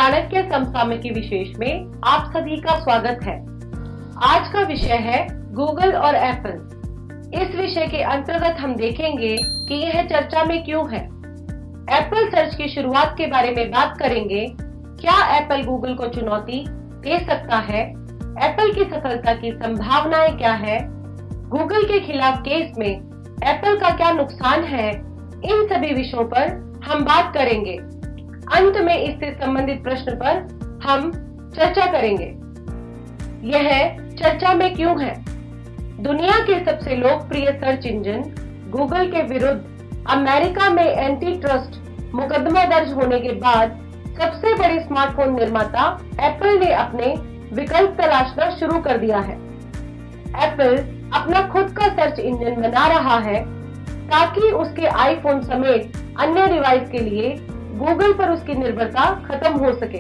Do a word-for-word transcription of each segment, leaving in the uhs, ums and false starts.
चाणक्य समसामयिकी विशेष में आप सभी का स्वागत है। आज का विषय है गूगल और एप्पल। इस विषय के अंतर्गत हम देखेंगे कि यह चर्चा में क्यों है। एप्पल सर्च की शुरुआत के बारे में बात करेंगे। क्या एप्पल गूगल को चुनौती दे सकता है? एप्पल की सफलता की संभावनाएं क्या है? गूगल के खिलाफ केस में एप्पल का क्या नुकसान है? इन सभी विषयों पर हम बात करेंगे। अंत में इससे संबंधित प्रश्न पर हम चर्चा करेंगे। यह चर्चा में क्यों है? दुनिया के सबसे लोकप्रिय सर्च इंजन गूगल के विरुद्ध अमेरिका में एंटी ट्रस्ट मुकदमा दर्ज होने के बाद सबसे बड़े स्मार्टफोन निर्माता एप्पल ने अपने विकल्प तलाशना शुरू कर दिया है। एप्पल अपना खुद का सर्च इंजन बना रहा है ताकि उसके आईफोन समेत अन्य डिवाइस के लिए गूगल पर उसकी निर्भरता खत्म हो सके।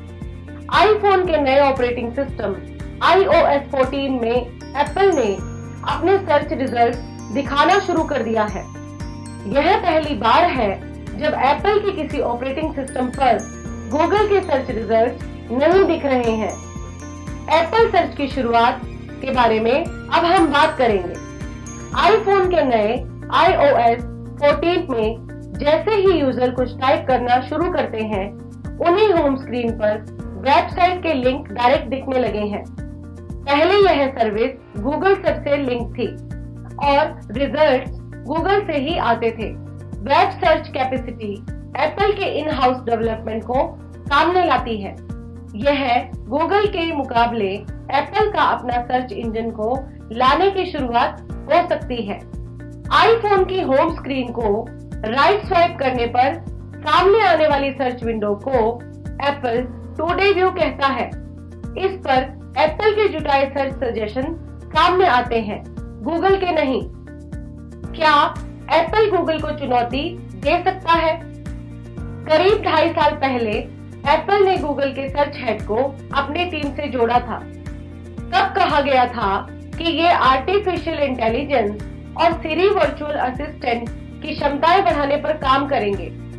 आईफोन के नए operating system I O S चौदह में एप्पल ने अपने सर्च रिजल्ट दिखाना शुरू कर दिया है। यह पहली बार है जब एप्पल के किसी ऑपरेटिंग सिस्टम पर गूगल के सर्च रिजल्ट नहीं दिख रहे हैं। एप्पल सर्च की शुरुआत के बारे में अब हम बात करेंगे। आईफोन के नए आई ओ एस चौदह में जैसे ही यूजर कुछ टाइप करना शुरू करते हैं, उन्हें होम स्क्रीन पर वेबसाइट के लिंक डायरेक्ट दिखने लगे हैं। पहले यह सर्विस गूगल सर्च से लिंक थी और रिजल्ट्स गूगल से ही आते थे। वेब सर्च कैपेसिटी एप्पल के इन हाउस डेवलपमेंट को सामने लाती है। यह गूगल के मुकाबले एप्पल का अपना सर्च इंजन को लाने की शुरुआत हो सकती है। आईफोन की होम स्क्रीन को राइट स्वाइप करने पर सामने आने वाली सर्च विंडो को एप्पल टुडे व्यू कहता है। इस पर एप्पल के जुटाए सर्च सजेशन सामने आते हैं, गूगल के नहीं। क्या एप्पल गूगल को चुनौती दे सकता है? करीब ढाई साल पहले एप्पल ने गूगल के सर्च हेड को अपनी टीम से जोड़ा था। तब कहा गया था कि ये आर्टिफिशियल इंटेलिजेंस और सिरी वर्चुअल असिस्टेंट की क्षमताएं बढ़ाने पर काम करेंगे।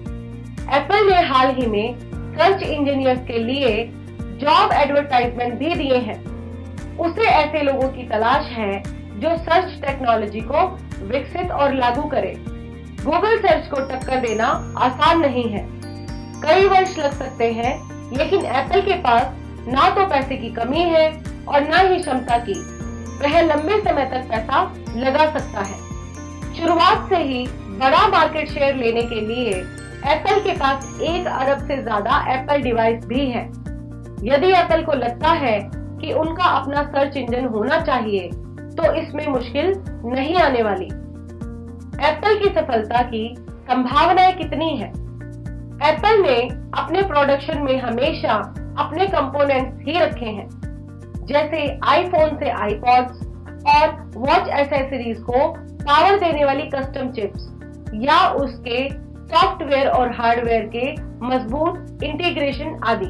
एप्पल ने हाल ही में सर्च इंजीनियर्स के लिए जॉब एडवर्टाइजमेंट भी दिए हैं। उसे ऐसे लोगों की तलाश है जो सर्च टेक्नोलॉजी को विकसित और लागू करे। गूगल सर्च को टक्कर देना आसान नहीं है। कई वर्ष लग सकते हैं, लेकिन एप्पल के पास ना तो पैसे की कमी है और ना ही क्षमता की। वह लंबे समय तक पैसा लगा सकता है। शुरुआत से ही बड़ा मार्केट शेयर लेने के लिए एप्पल के पास एक अरब से ज्यादा एप्पल डिवाइस भी है। यदि एप्पल को लगता है कि उनका अपना सर्च इंजन होना चाहिए, तो इसमें मुश्किल नहीं आने वाली। एप्पल की सफलता की संभावनाएं कितनी है? एप्पल ने अपने प्रोडक्शन में हमेशा अपने कंपोनेंट्स ही रखे हैं, जैसे आईफोन से आईपॉड्स और वॉच एसेसरीज को पावर देने वाली कस्टम चिप्स, या उसके सॉफ्टवेयर और हार्डवेयर के मजबूत इंटीग्रेशन आदि।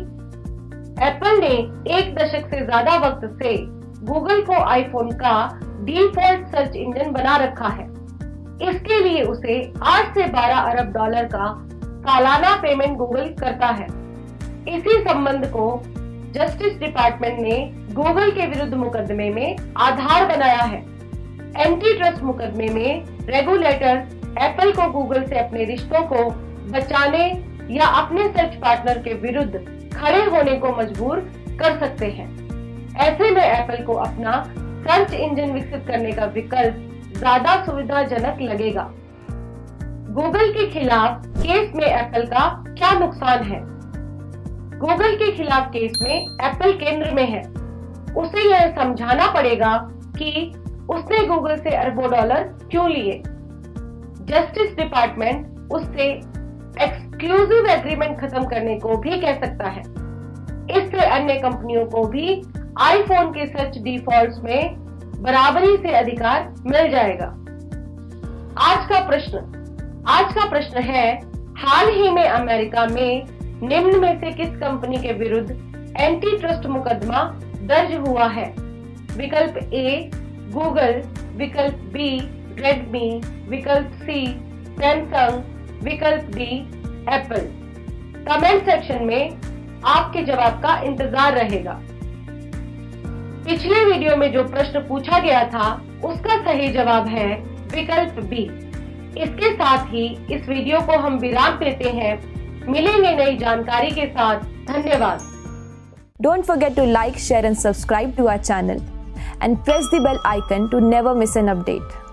एप्पल ने एक दशक से ज्यादा वक्त से गूगल को आईफोन का डिफॉल्ट सर्च इंजन बना रखा है। इसके लिए उसे आठ से बारह अरब डॉलर का सालाना पेमेंट गूगल करता है। इसी संबंध को जस्टिस डिपार्टमेंट ने गूगल के विरुद्ध मुकदमे में आधार बनाया है। एंटी ट्रस्ट मुकदमे में रेगुलेटर्स एप्पल को गूगल से अपने रिश्तों को बचाने या अपने सर्च पार्टनर के विरुद्ध खड़े होने को मजबूर कर सकते हैं। ऐसे में एप्पल को अपना सर्च इंजन विकसित करने का विकल्प ज्यादा सुविधाजनक लगेगा। गूगल के खिलाफ केस में एप्पल का क्या नुकसान है? गूगल के खिलाफ केस में एप्पल केंद्र में है। उसे यह समझाना पड़ेगा कि उसने गूगल से अरबों डॉलर क्यों लिए। जस्टिस डिपार्टमेंट उससे एक्सक्लूसिव एग्रीमेंट खत्म करने को भी कह सकता है। इससे अन्य कंपनियों को भी आईफोन के सर्च डिफॉल्ट्स में बराबरी से अधिकार मिल जाएगा। आज का प्रश्न आज का प्रश्न है, हाल ही में अमेरिका में निम्न में से किस कंपनी के विरुद्ध एंटी ट्रस्ट मुकदमा दर्ज हुआ है? विकल्प ए गूगल, विकल्प बी रेडमी, विकल्प सी सैमसंग, विकल्प डी एप्पल। कमेंट सेक्शन में आपके जवाब का इंतजार रहेगा। पिछले वीडियो में जो प्रश्न पूछा गया था उसका सही जवाब है विकल्प बी। इसके साथ ही इस वीडियो को हम विराम देते हैं। मिलेंगे नई जानकारी के साथ। धन्यवाद। Don't forget to like, share and subscribe to our channel and press the bell icon to never miss an update.